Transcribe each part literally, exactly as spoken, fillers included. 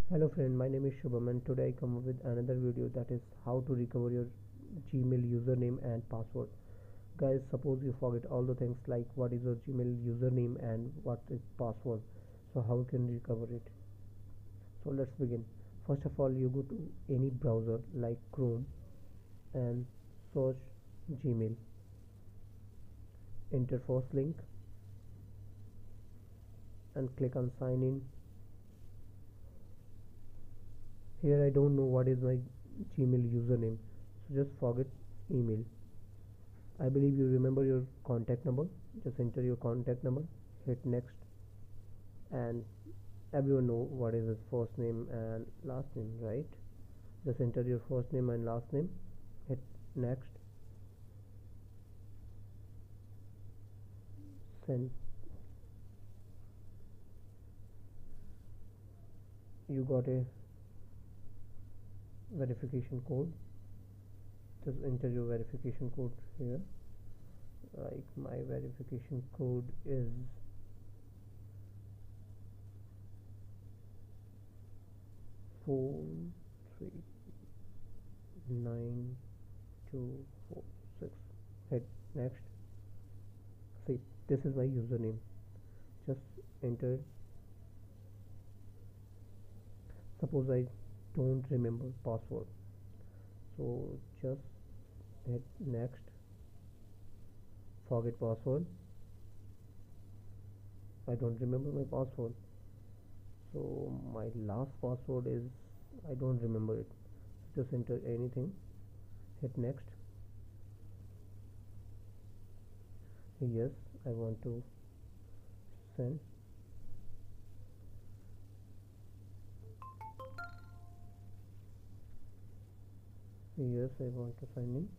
Hello friend, my name is Shubham and today I come up with another video, that is how to recover your Gmail username and password. Guys, suppose you forget all the things like what is your Gmail username and what is password. So how can you recover it? So let's begin. First of all, you go to any browser like Chrome and search Gmail. Enter first link and click on sign in. Here I don't know what is my Gmail username, so just forget email. I believe you remember your contact number. Just enter your contact number, hit next, and everyone know what is his first name and last name, right? Just enter your first name and last name, hit next, send. You got a verification code. Just enter your verification code here. Like my verification code is four three nine two four six. Hit next. See, this is my username. Just enter. Suppose I don't remember password, so just hit next, forget password. I don't remember my password, so my last password is, I don't remember it. Just enter anything, hit next. Yes, I want to send. Yes, I want to sign in.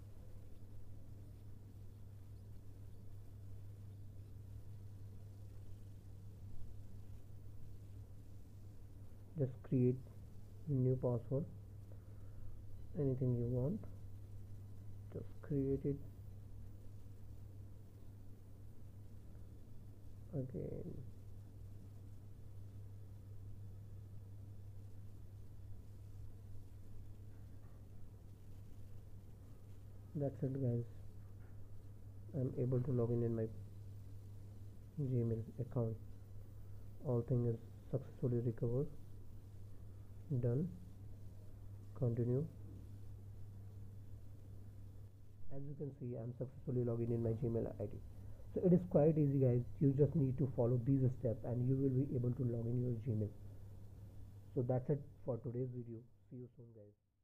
Just create new password, anything you want, just create it. Again, that's it guys. I'm able to log in in my Gmail account. All thing is successfully recovered. Done. Continue. As you can see, I'm successfully logging in my Gmail I D. So it is quite easy guys. You just need to follow these steps and you will be able to log in your Gmail. So that's it for today's video. See you soon guys.